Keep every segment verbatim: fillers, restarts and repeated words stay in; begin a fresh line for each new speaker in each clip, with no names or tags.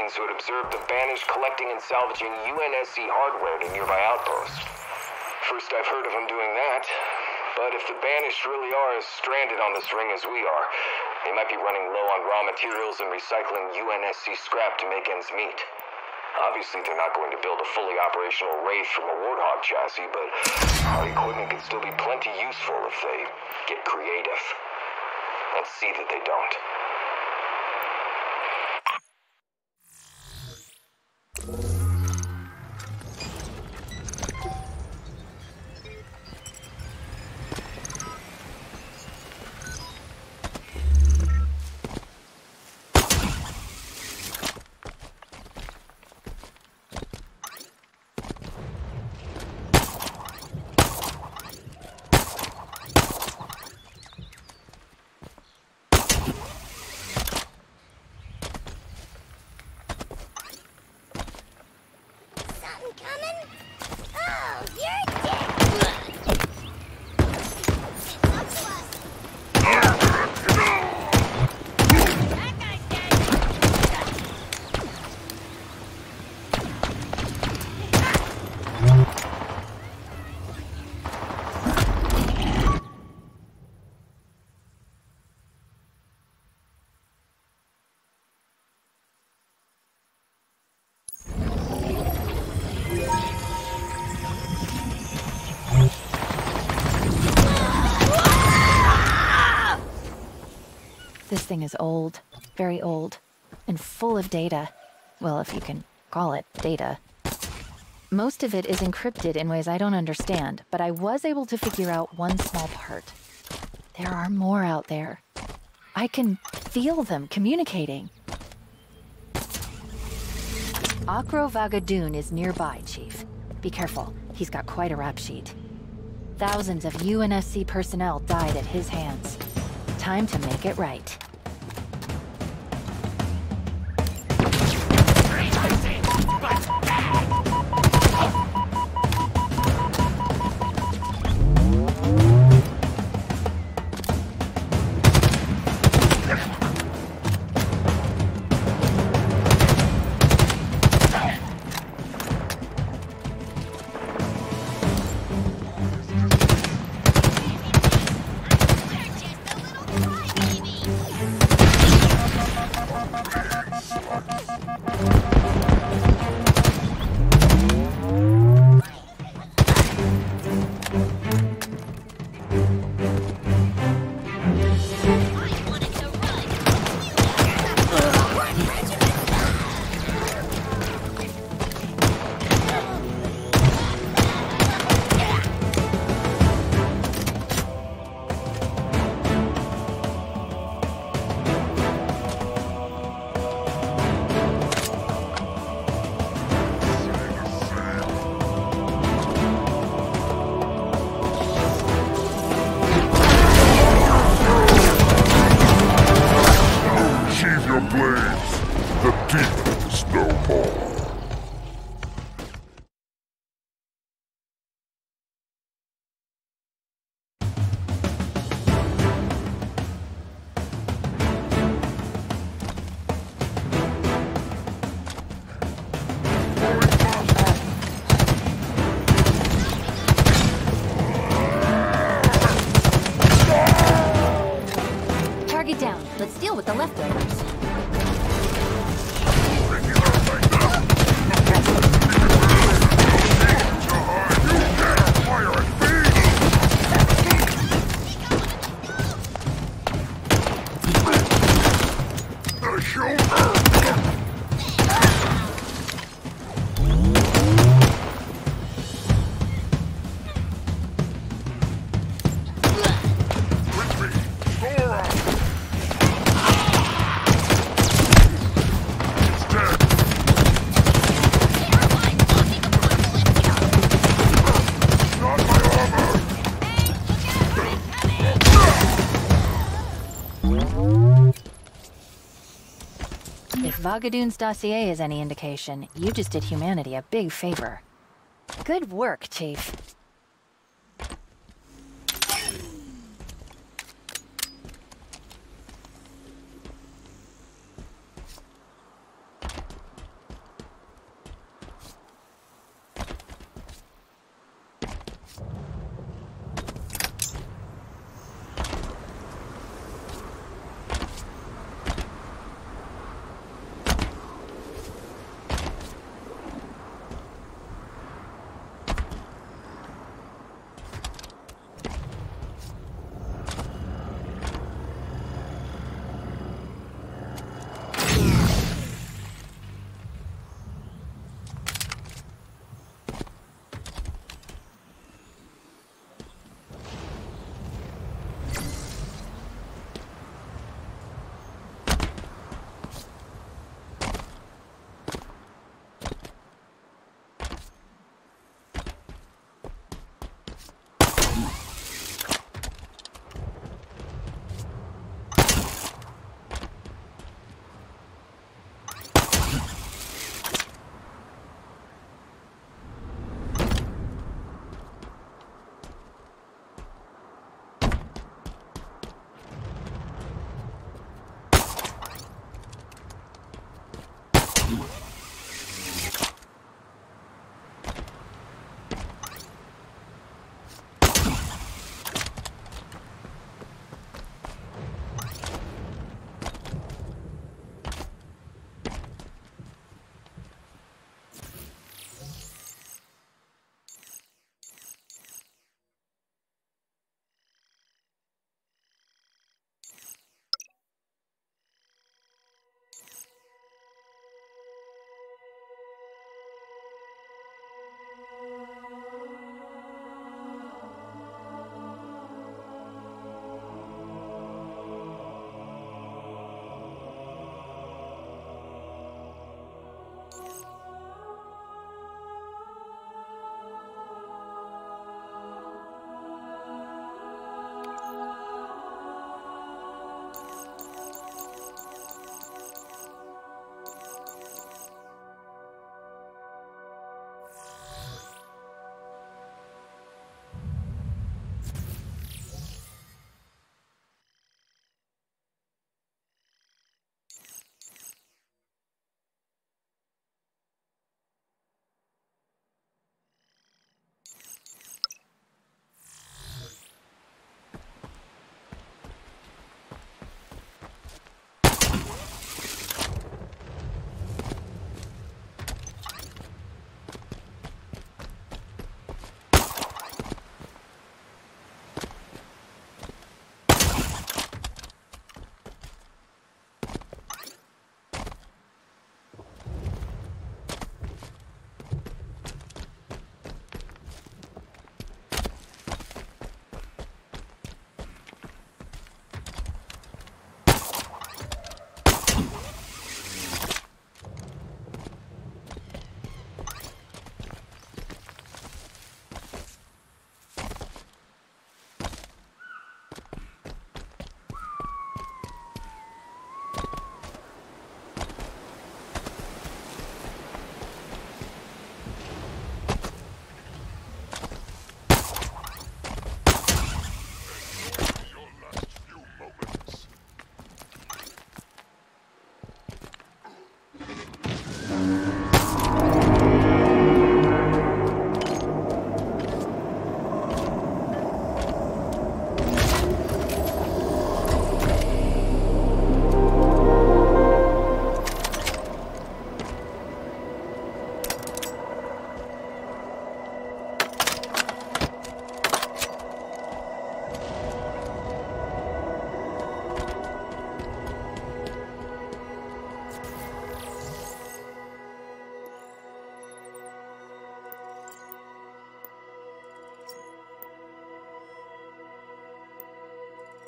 civilians who had observed the Banished collecting and salvaging U N S C hardware at a nearby outpost. First I've heard of them doing that, but if the Banished really are as stranded on this ring as we are, they might be running low on raw materials and recycling U N S C scrap to make ends meet. Obviously, they're not going to build a fully operational Wraith from a Warthog chassis, but our equipment can still be plenty useful if they get creative. Let's see that they don't.
This thing is old, very old, and full of data. Well, if you can call it data. Most of it is encrypted in ways I don't understand, but I was able to figure out one small part. There are more out there. I can feel them communicating. Akro Vagadoon is nearby, Chief. Be careful, he's got quite a rap sheet. Thousands of U N S C personnel died at his hands. Time to make it right. Vagadoon's dossier is any indication, you just did humanity a big favor. Good work, Chief.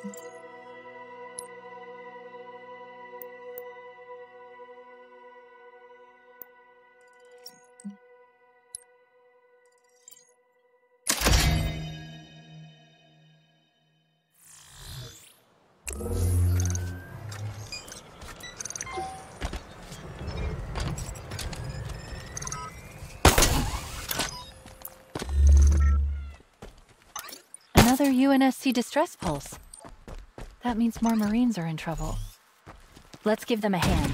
Another U N S C distress pulse. That means more Marines are in trouble. Let's give them a hand.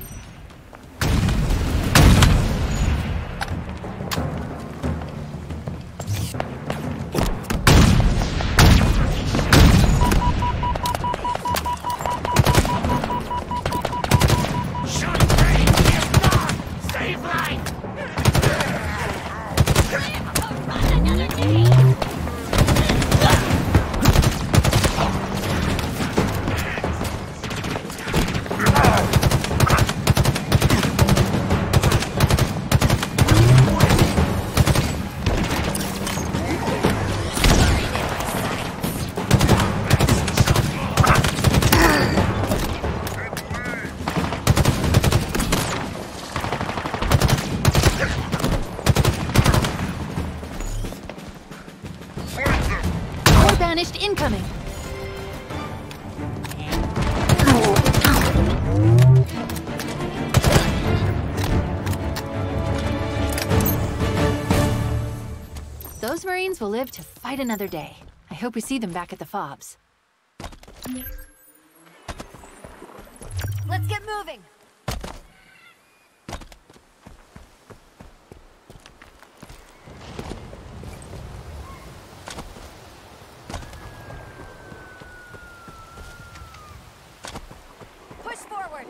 Banished incoming. Those Marines will live to fight another day. I hope we see them back at the FOBs.
Let's get moving. Push forward.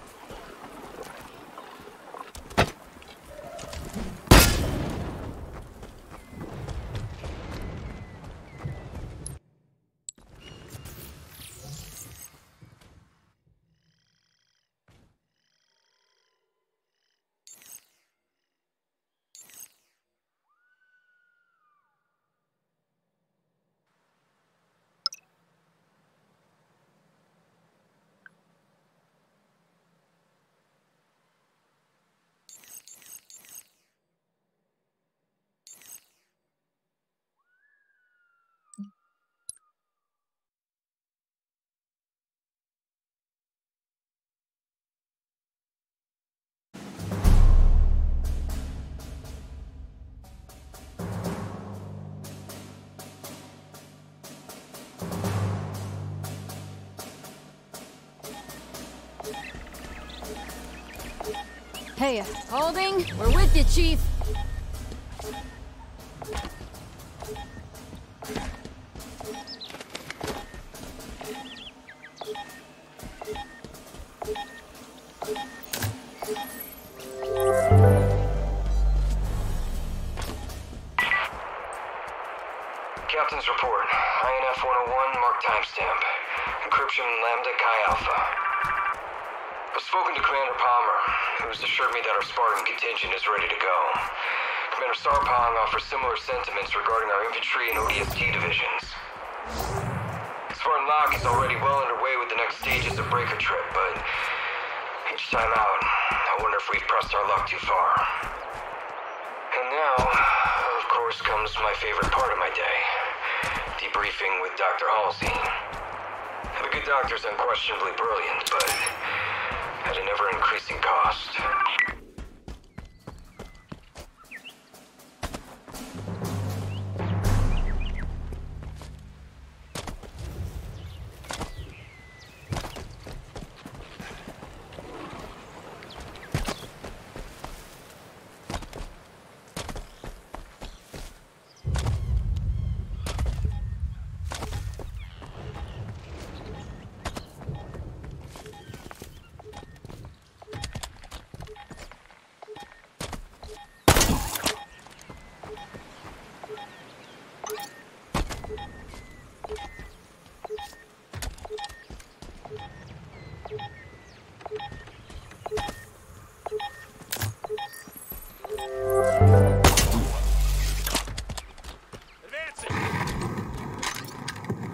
Hey, holding? We're with you, Chief.
Captain's report. I N F one oh one, mark timestamp. Encryption Lambda Chi Alpha. I've spoken to Commander Palmer, who's assured me that our Spartan contingent is ready to go. Commander Sarpong offers similar sentiments regarding our infantry and O D S T divisions. Spartan Lock is already well underway with the next stages of Breaker Trip, but each time out, I wonder if we've pressed our luck too far. And now, of course, comes my favorite part of my day. Debriefing with Doctor Halsey. The good doctor's unquestionably brilliant, but at an ever-increasing cost.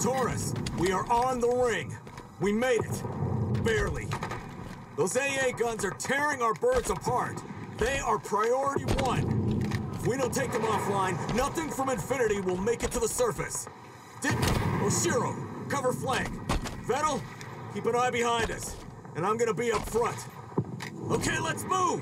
Taurus, we are on the ring. We made it. Barely. Those A A guns are tearing our birds apart. They are priority one. If we don't take them offline, nothing from Infinity will make it to the surface. Dick, Oshiro, cover flank. Vettel, keep an eye behind us. And I'm gonna be up front. Okay, let's move!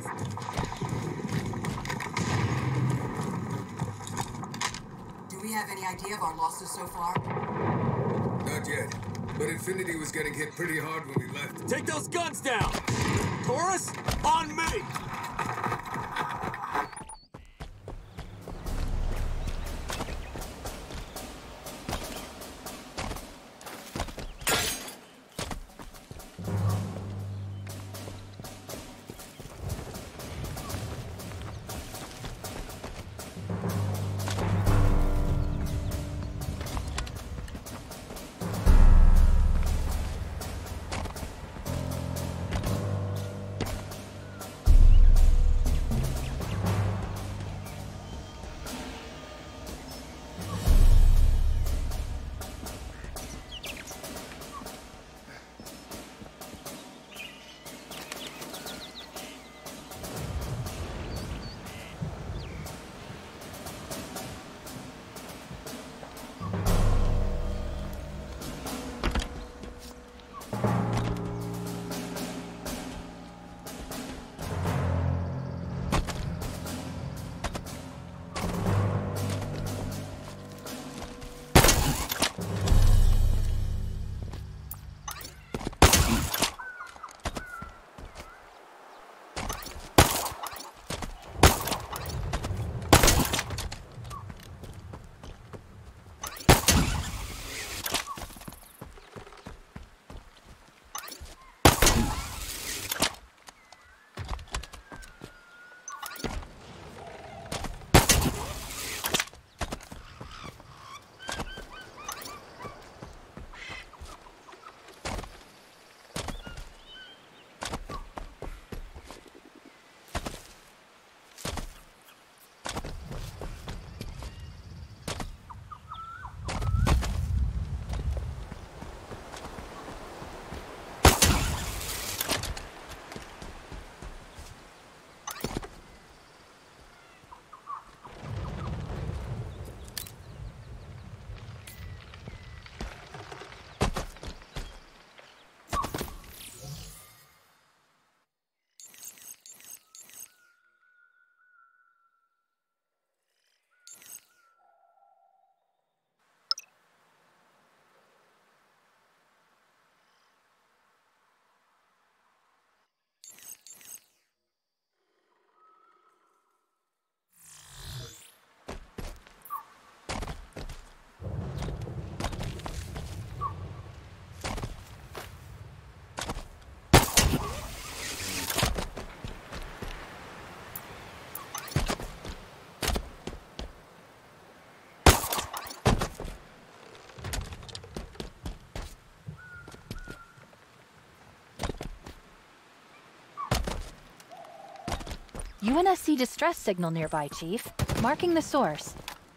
Do we have any idea of our losses so far?
Not yet. But Infinity was getting hit pretty hard when we left.
Take those guns down! Taurus, on me!
U N S C distress signal nearby, Chief. Marking the source.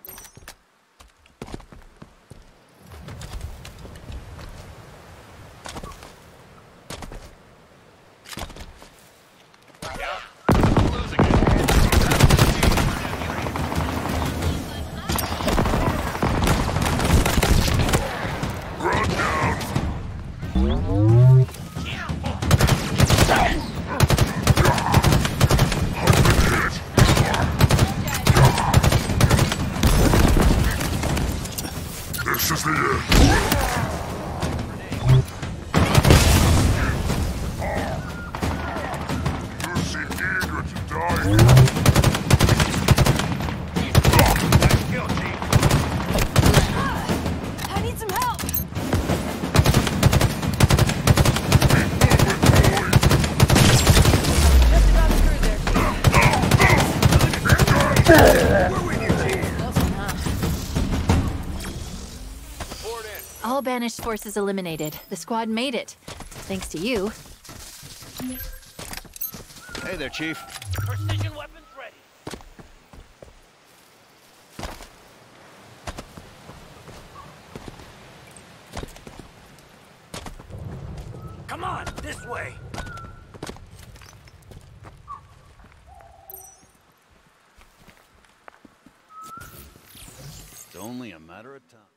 All banished forces eliminated. The squad made it. Thanks to you.
Hey there, Chief.
Precision weapons ready. way.
It's only a matter of time.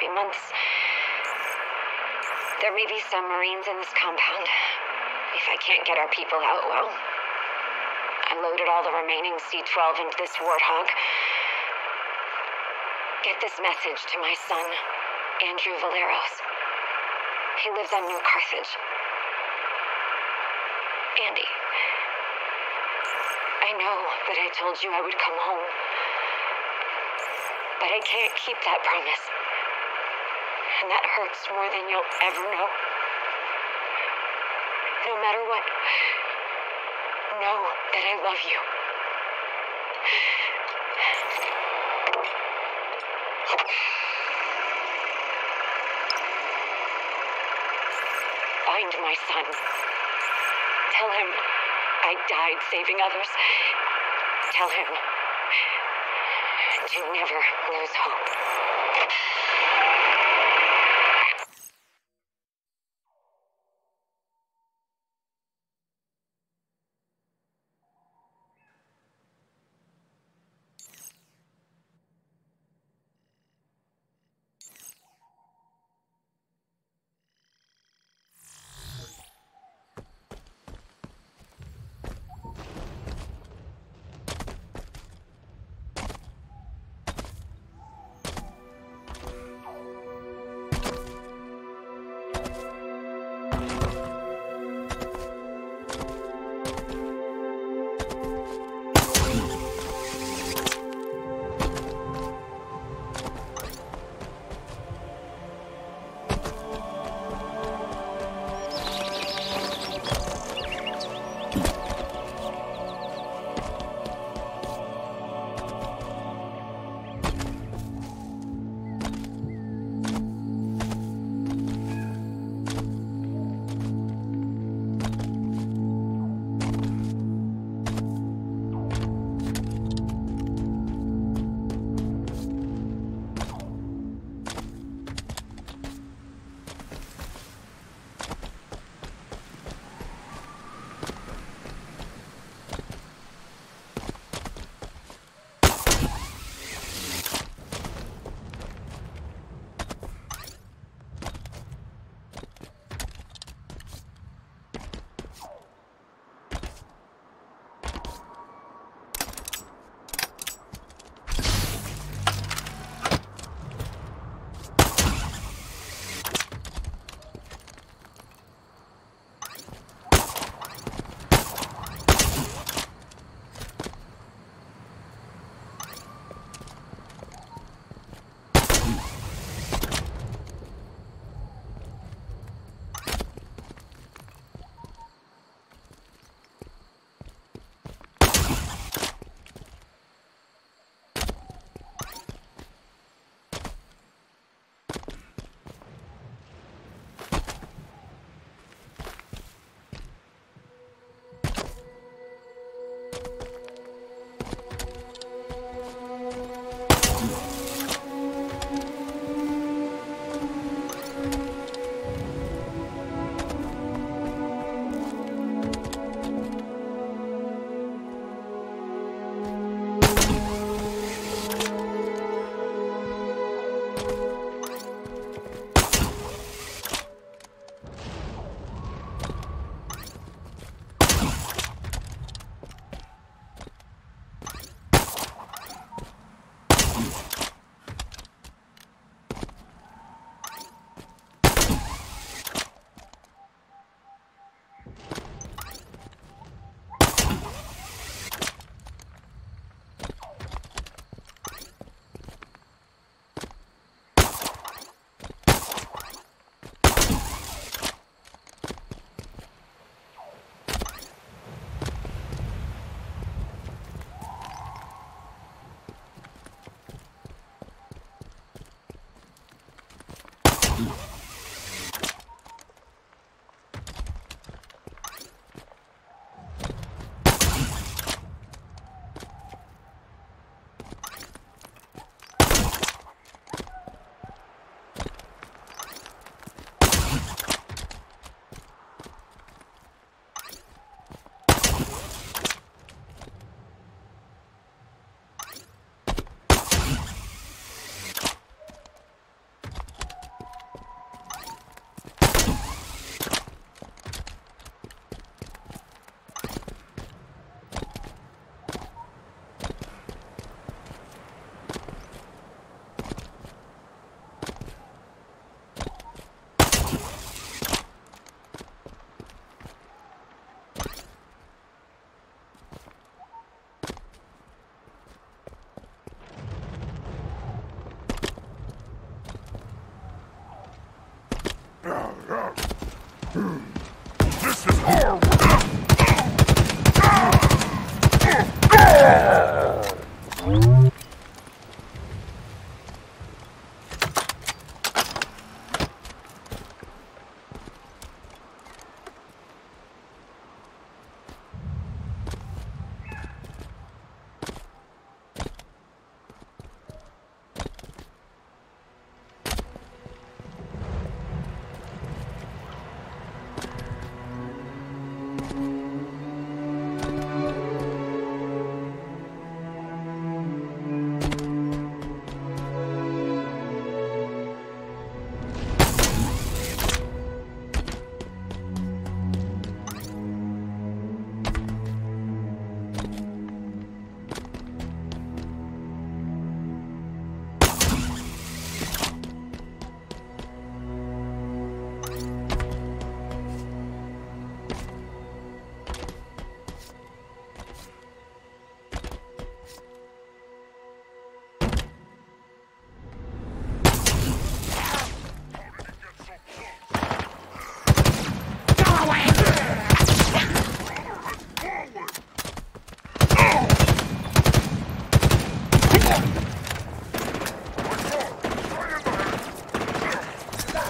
months. There may be some Marines in this compound. If I can't get our people out, well, I loaded all the remaining C twelve into this Warthog. Get this message to my son, Andrew Valeros. He lives on New Carthage. Andy, I know that I told you I would come home, but I can't keep that promise. And that hurts more than you'll ever know. No matter what, know that I love you. Find my son. Tell him I died saving others. Tell him to never lose hope.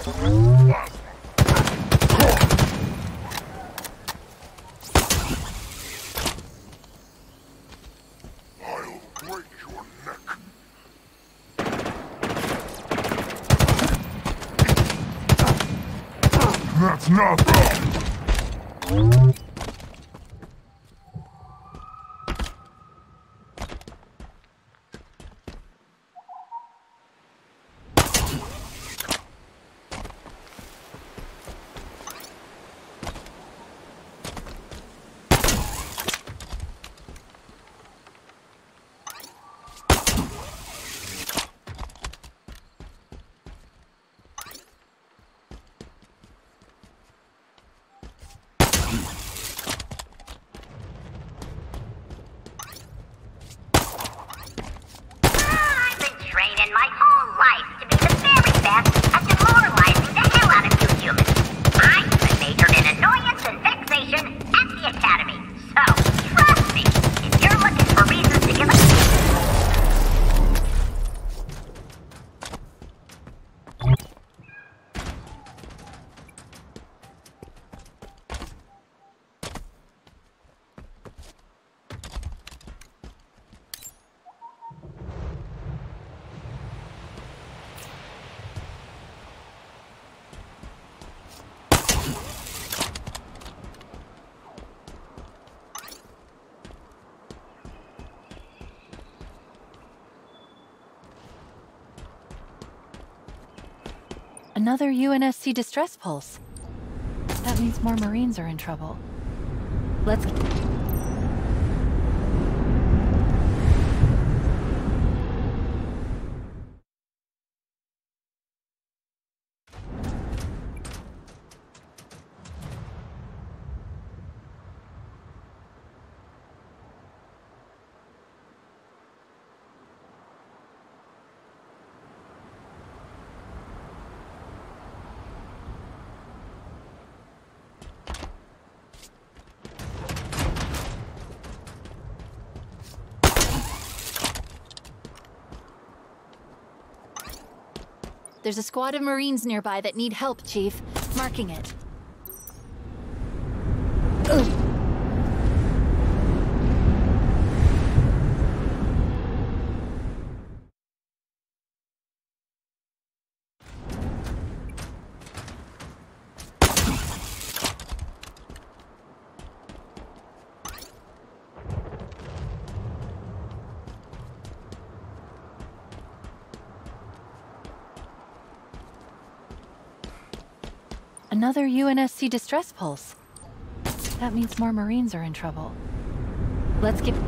That's nothing!
Another U N S C distress pulse. That means more Marines are in trouble. Let's... There's a squad of Marines nearby that need help, Chief. Marking it. Ugh. Another U N S C distress pulse. That means more Marines are in trouble. Let's get...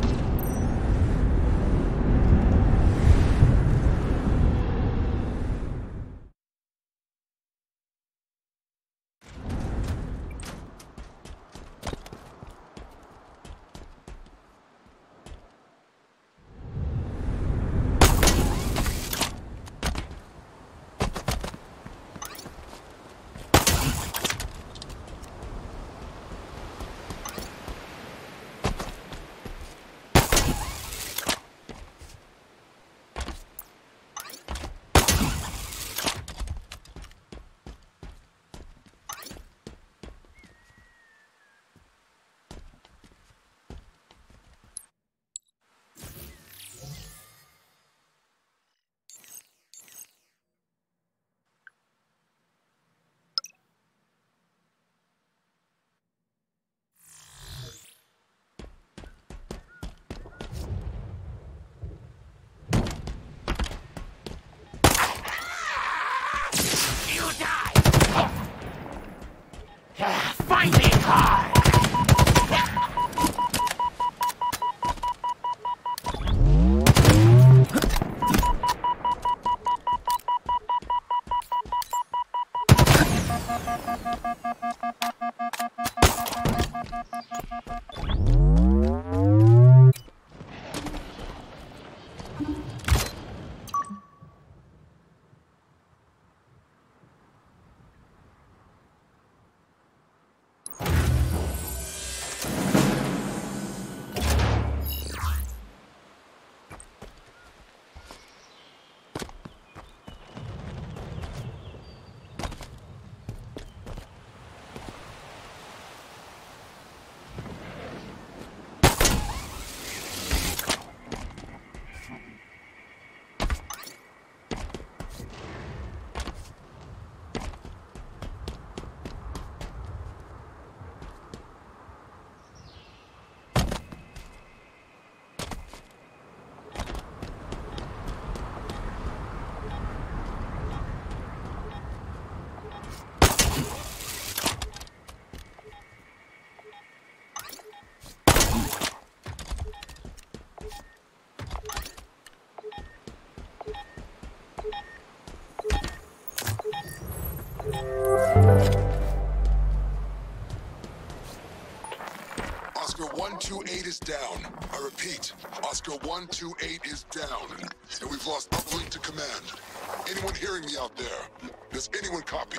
two eight is down. I repeat, Oscar one two eight is down. And we've lost uplink to command. Anyone hearing me out there? Does anyone copy?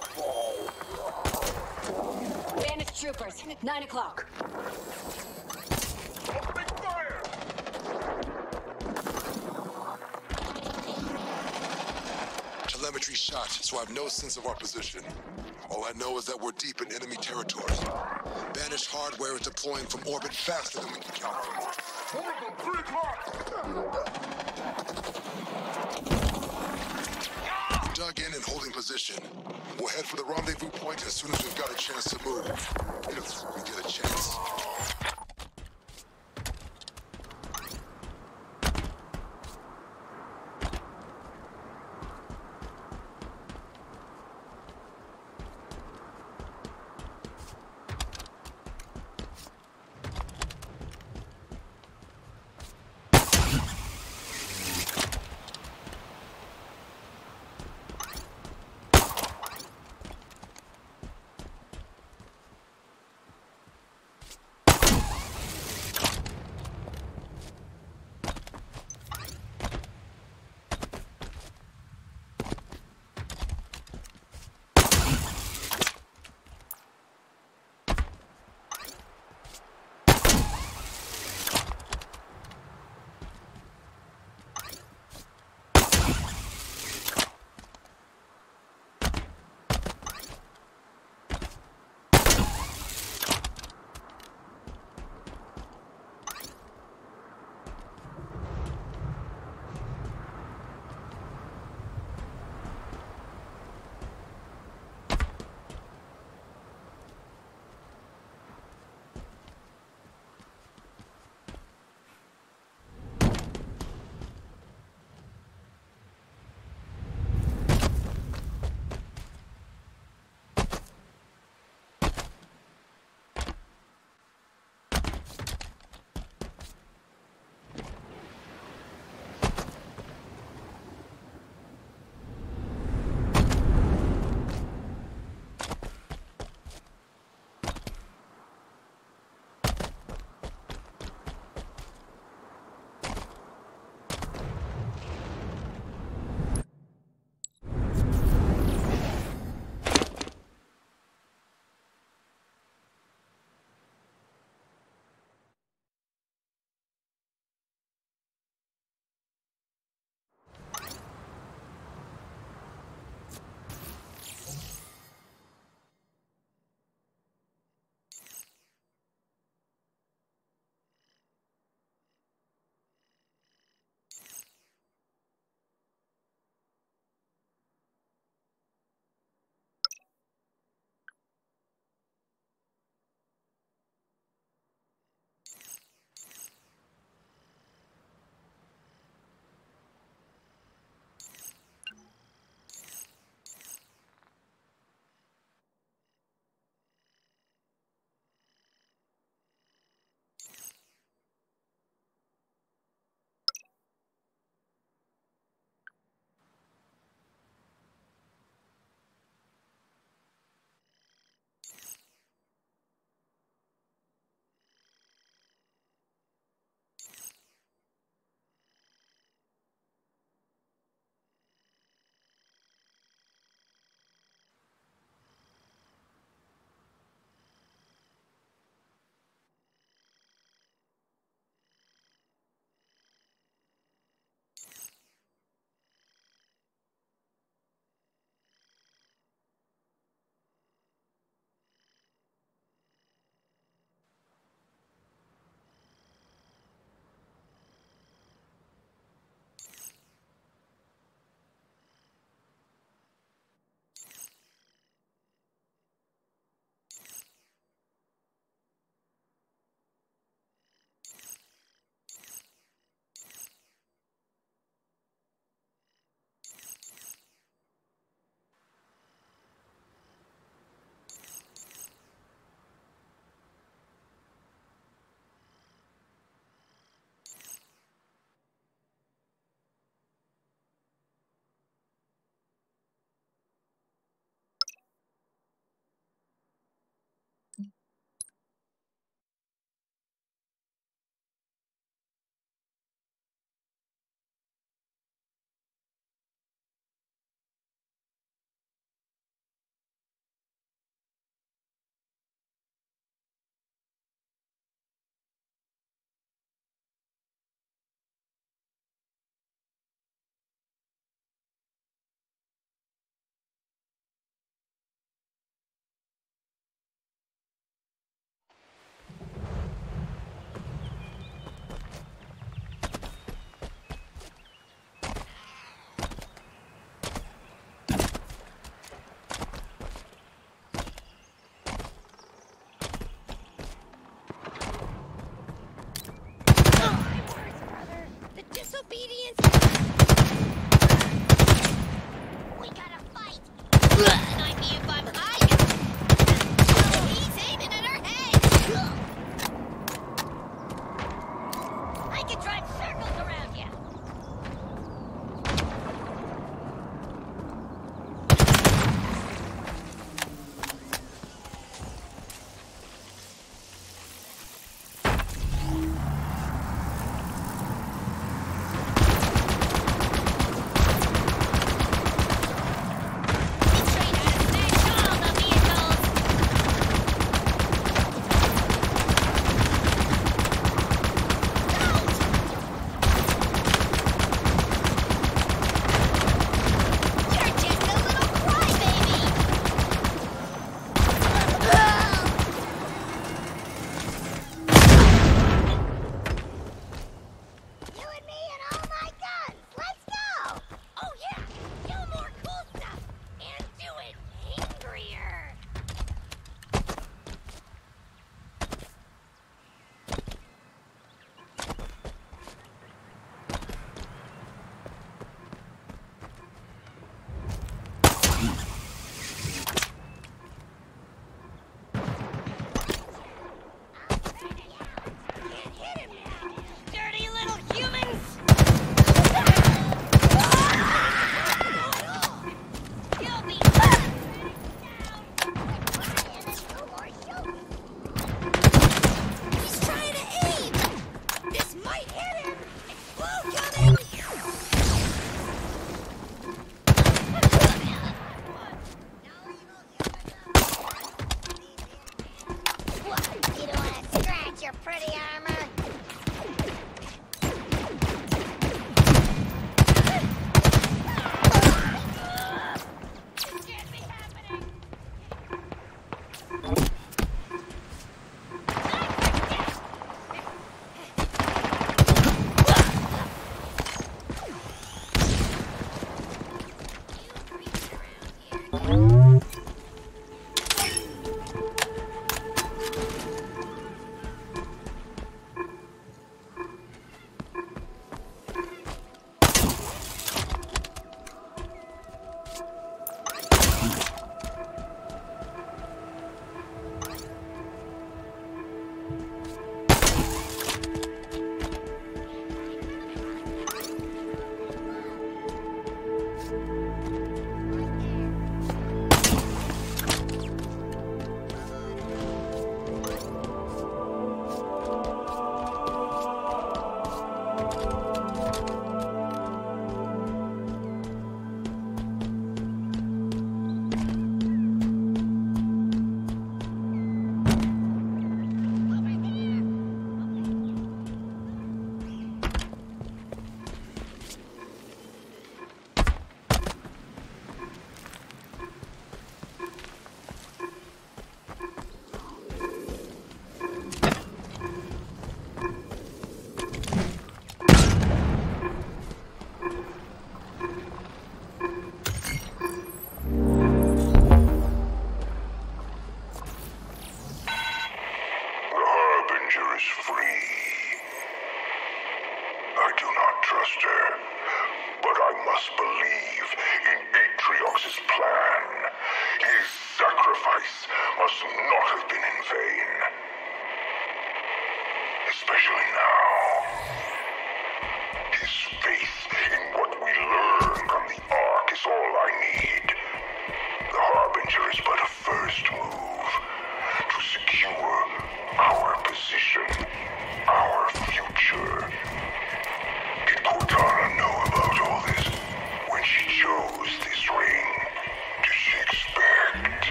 Banished troopers, nine o'clock.
Open fire!
Telemetry shot, so I have no sense of our position. All I know is that we're deep in enemy territory. Banished hardware is deploying from orbit faster than we can count them.
Horrible, three o'clock!
Dug in and holding position. We'll head for the rendezvous point as soon as we've got a chance to move. If we get a chance.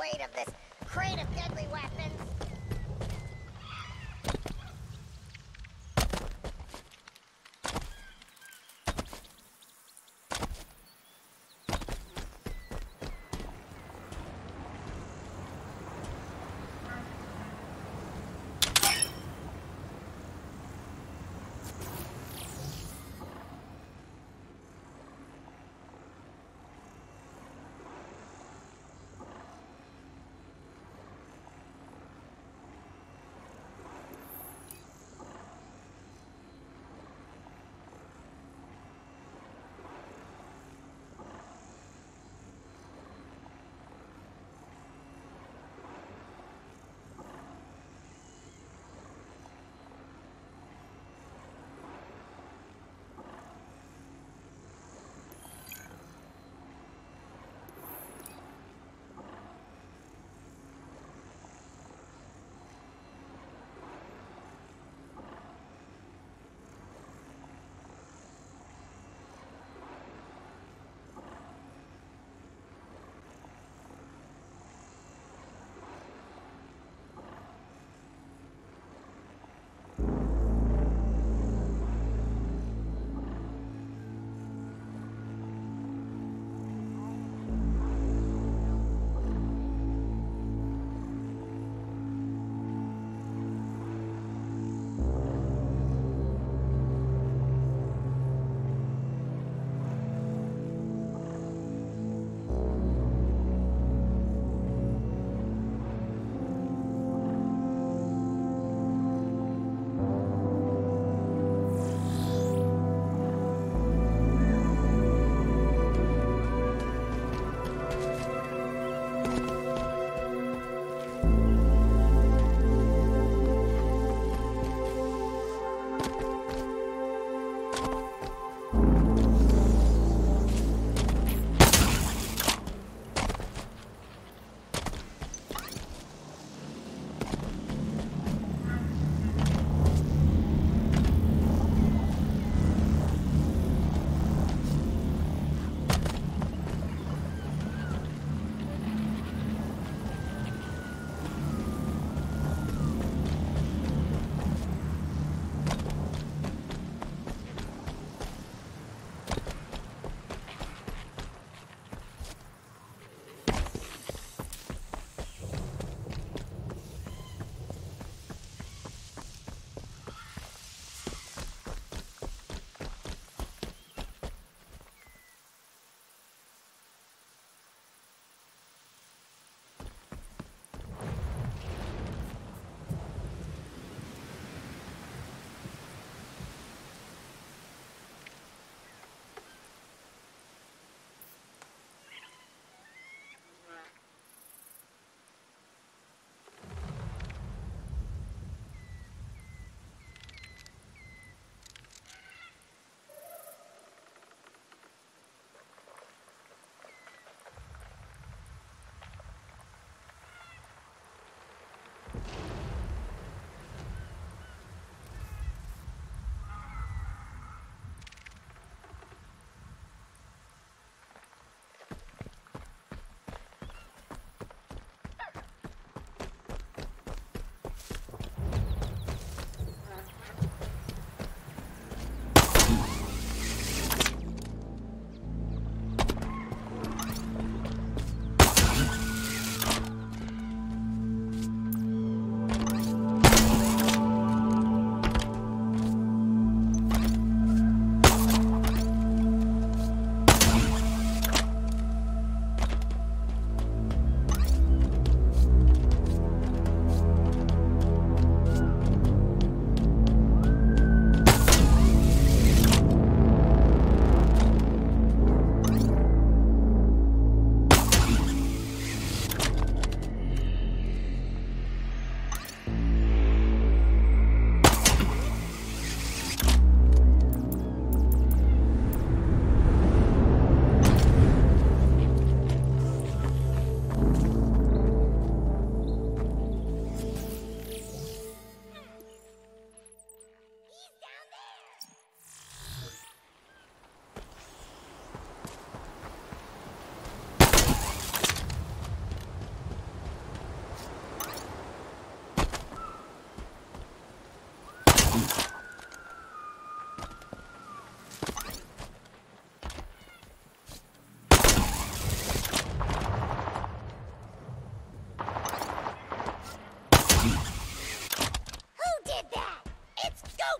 weight of this crate of deadly weapons.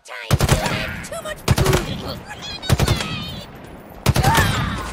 time, unit! Too much food! We're getting away! Ah!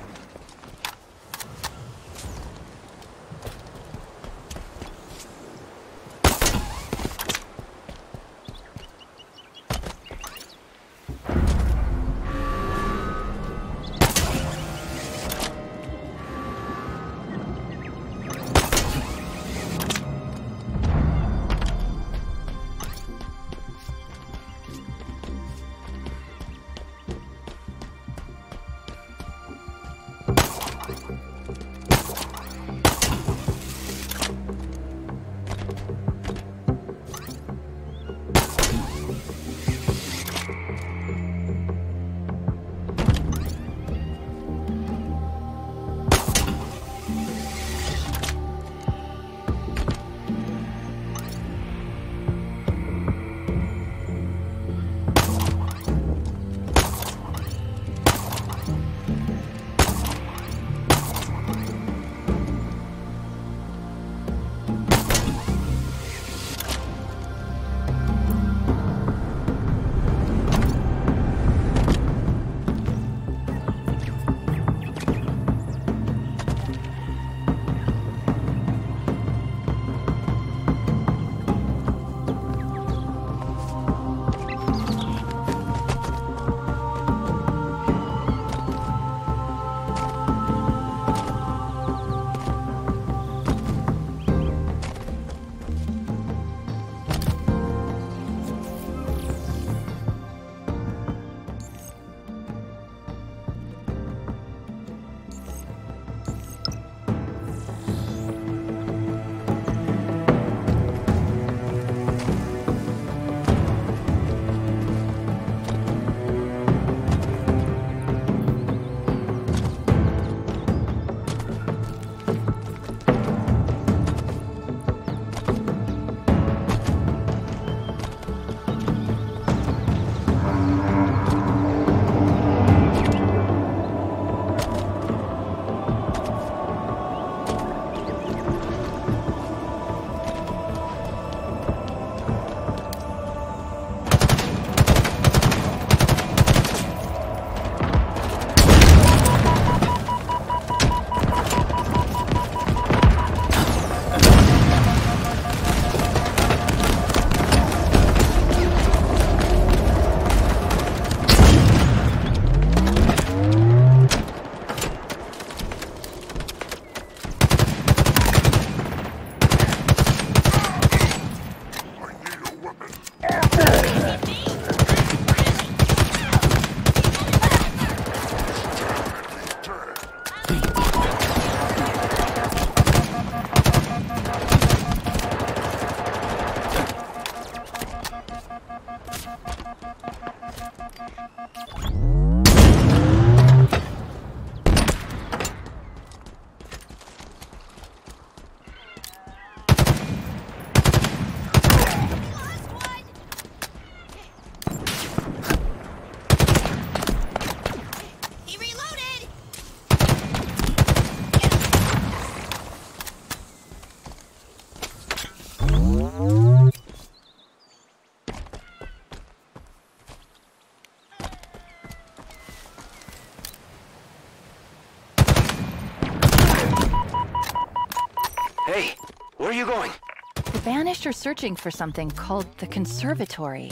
Hey, where are you going?
The Banished are searching for something called the Conservatory.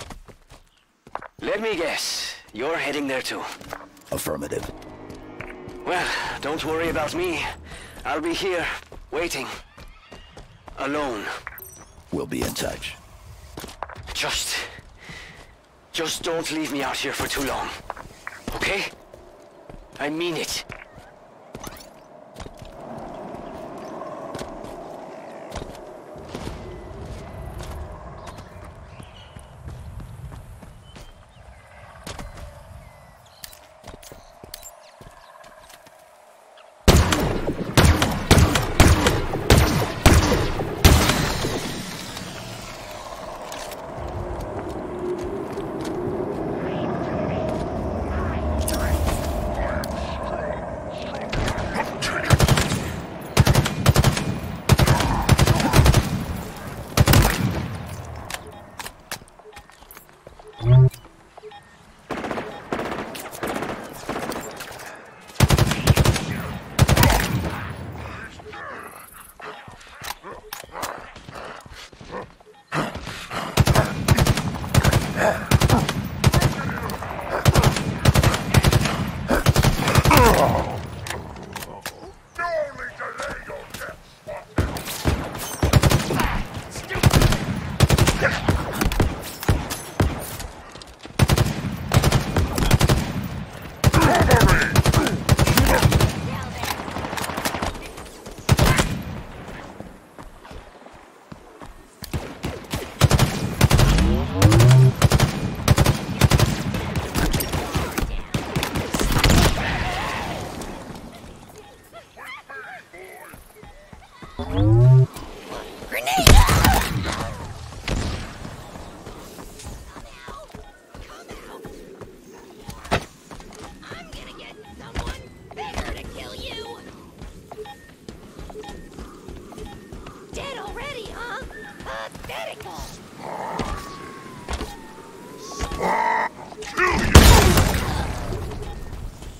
Let me guess. You're heading there too.
Affirmative.
Well, don't worry about me. I'll be here, waiting. Alone.
We'll be in touch.
Just... Just don't leave me out here for too long. Okay? I mean it.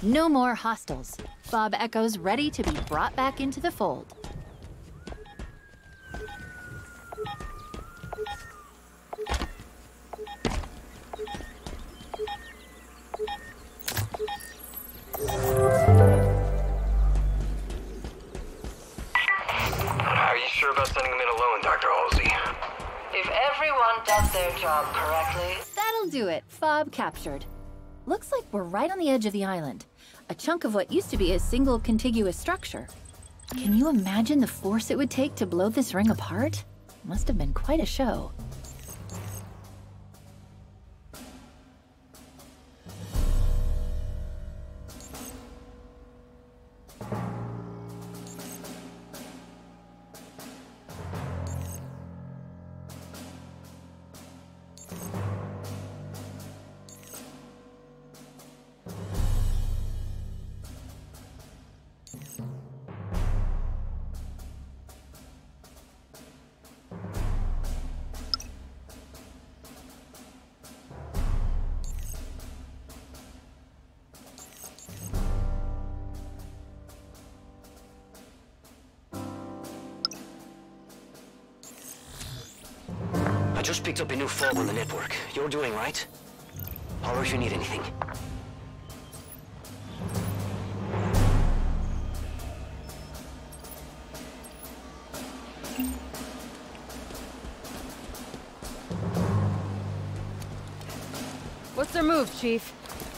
No more hostiles. Fob Echo's ready to be brought back into the fold.
Are you sure about sending him in alone, Doctor Halsey?
If everyone does their job correctly...
That'll do it. Fob captured. Looks like we're right on the edge of the island. A chunk of what used to be a single contiguous structure. Can you imagine the force it would take to blow this ring apart? Must have been quite a show.
I just picked up a new fob on the network. You're doing right? Holler if you need anything.
What's their move, Chief?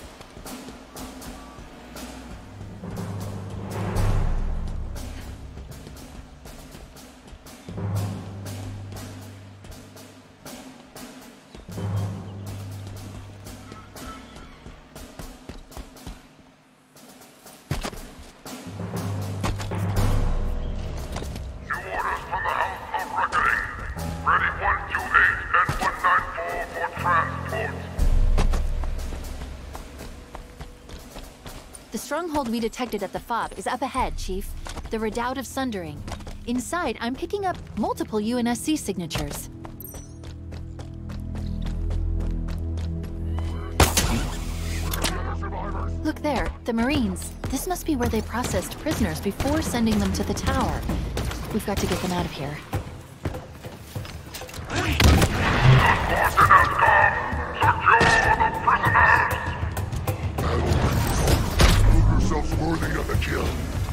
The stronghold we detected at the fob is up ahead, Chief. The Redoubt of Sundering. Inside, I'm picking up multiple U N S C signatures. Look there, the Marines. This must be where they processed prisoners before sending them to the tower. We've got to get them out of here.
Worthy of the kill.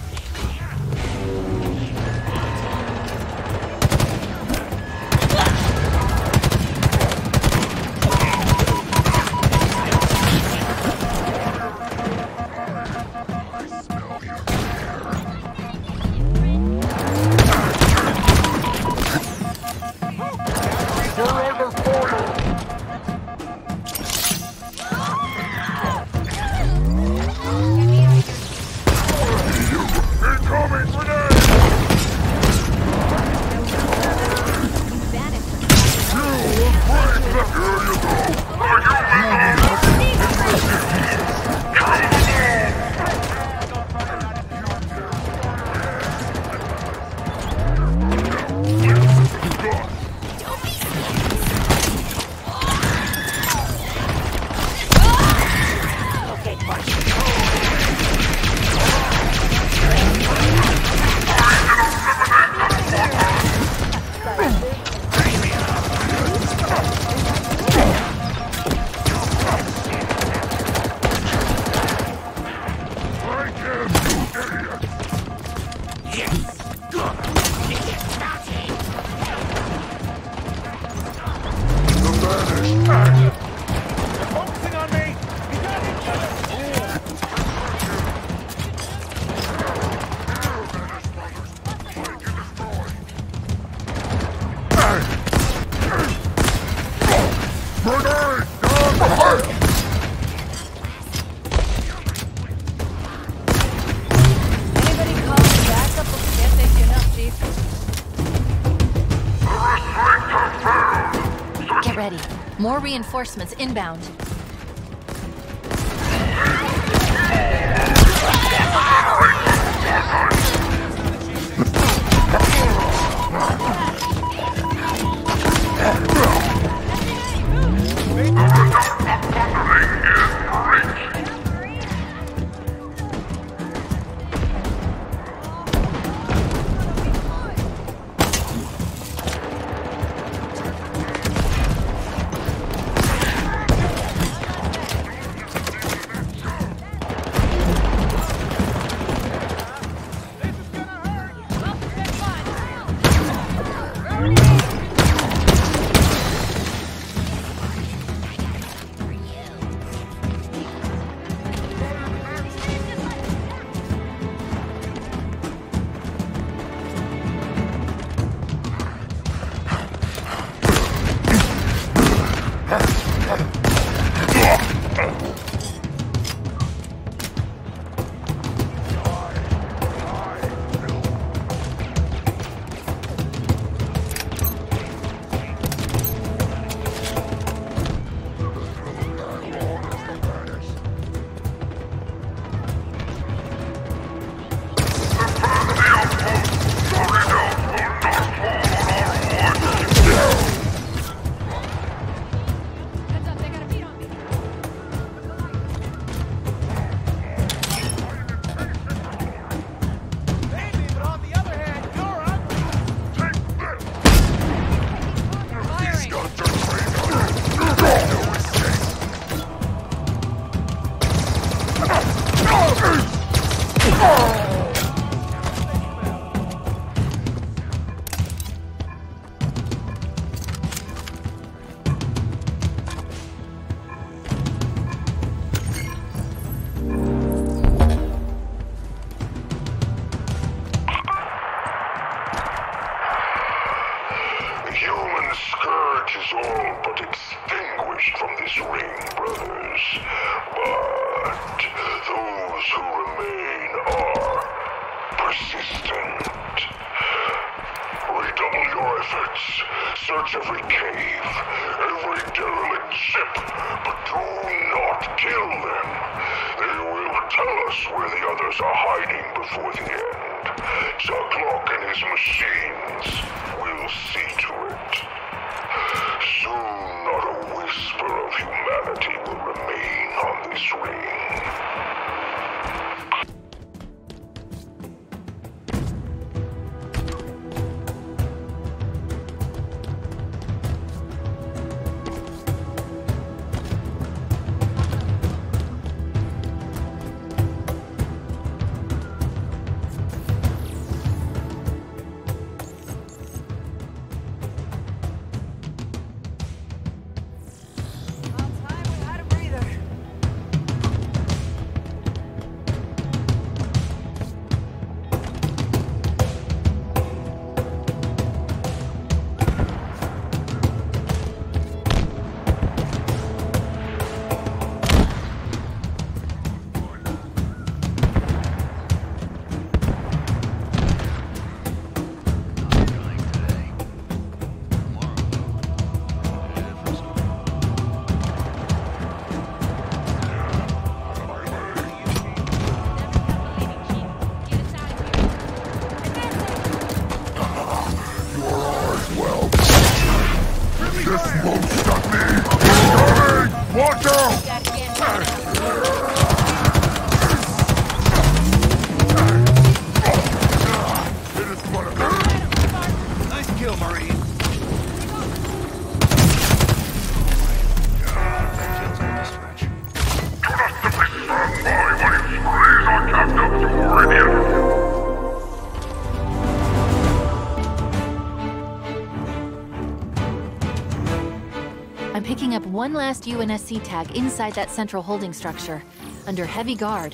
More reinforcements inbound. I'm picking up one last U N S C tag inside that central holding structure, under heavy guard.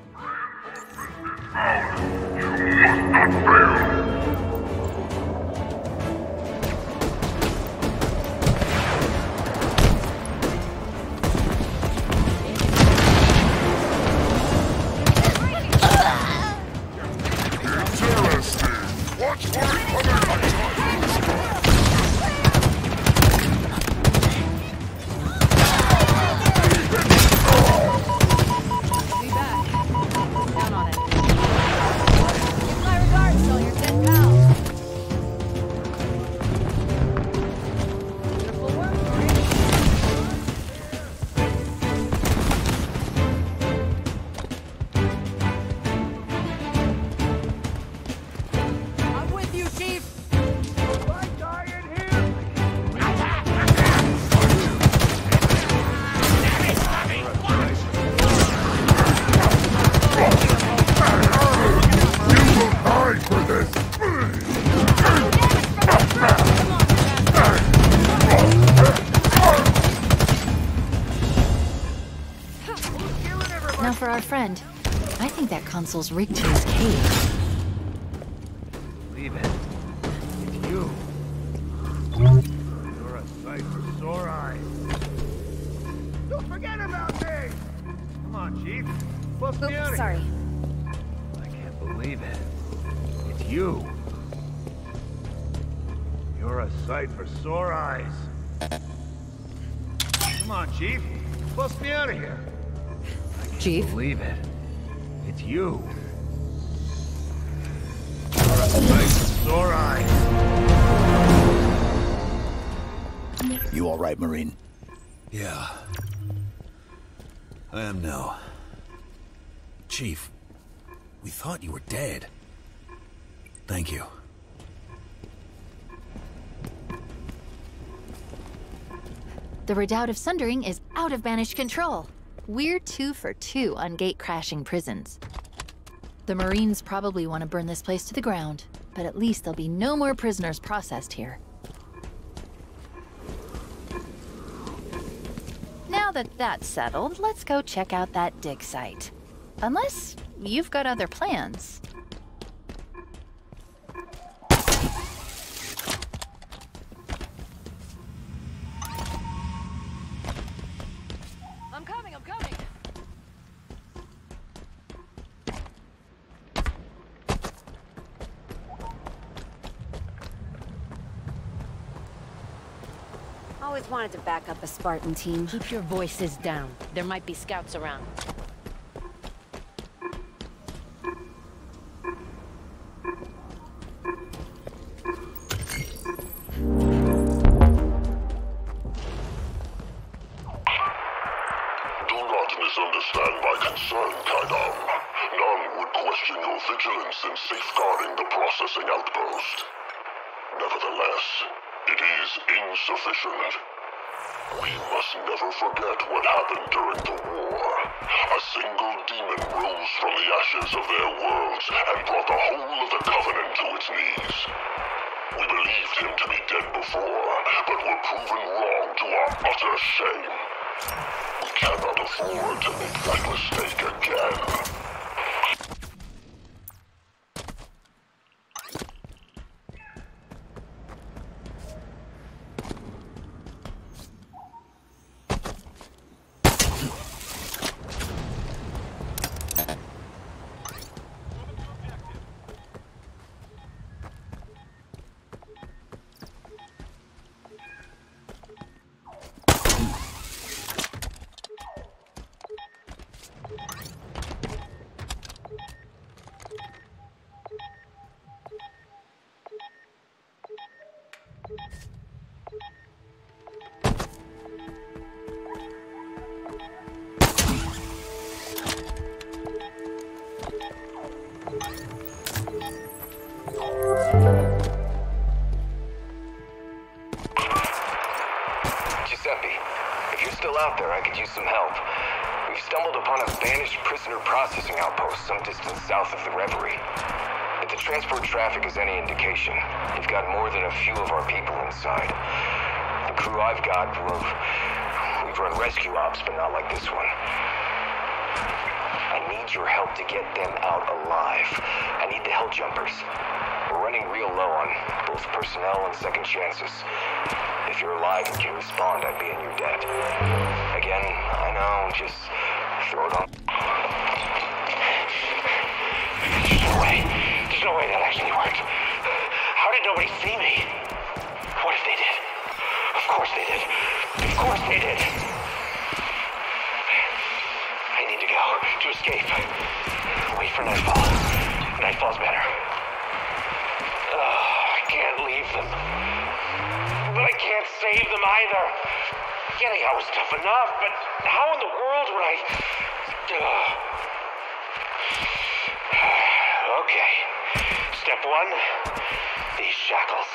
Now for our friend. I think that console's rigged to his cage.
Leave it. It's you. You're a sight for sore eyes. Don't forget him!
about me!
Come on, Chief. Bust me out
Oops,
of
sorry.
here. I can't believe it. It's you. You're a sight for sore eyes. Come on, Chief. Bust me out of here. I can't
Chief?
believe it. It's you. You're a sight for sore eyes.
You all right, Marine?
Yeah. I am now. Chief, we thought you were dead. Thank you.
The Redoubt of Sundering is out of Banished control. We're two for two on gate-crashing prisons. The Marines probably want to burn this place to the ground, but at least there'll be no more prisoners processed here. Now that that's settled, let's go check out that dig site. Unless you've got other plans.
I'm coming, I'm coming.
Always wanted to back up a Spartan team.
Keep your voices down. There might be scouts around.
Do not misunderstand my concern, Kaidam. None would question your vigilance in safeguarding the processing outpost. Nevertheless, it is insufficient. We must never forget what happened during the war. A single demon rose from the ashes of their worlds and brought the whole of the Covenant to its knees. We believed him to be dead before, but were proven wrong to our utter shame. We cannot afford to make that mistake again.
Giuseppe, if you're still out there, I could use some help. We've stumbled upon a banished prisoner processing outpost some distance south of the Reverie. If the transport traffic is any indication, we've got more than a few of our people inside. The crew I've got, well, we've run rescue ops, but not like this one. I need your help to get them out alive. I need the Hell Jumpers. We're running real low on both personnel and second chances. If you're alive and can respond, I'd be in your debt. Again, I know, just throw it on.
There's no way. There's no way that actually worked. How did nobody see me? What if they did? Of course they did. Of course they did. I need to go to escape. Wait for nightfall. Nightfall's better. Oh, I can't leave them. But I can't save them either. Getting out was tough enough, but how in the world would I... Ugh. Okay. Step one, these shackles.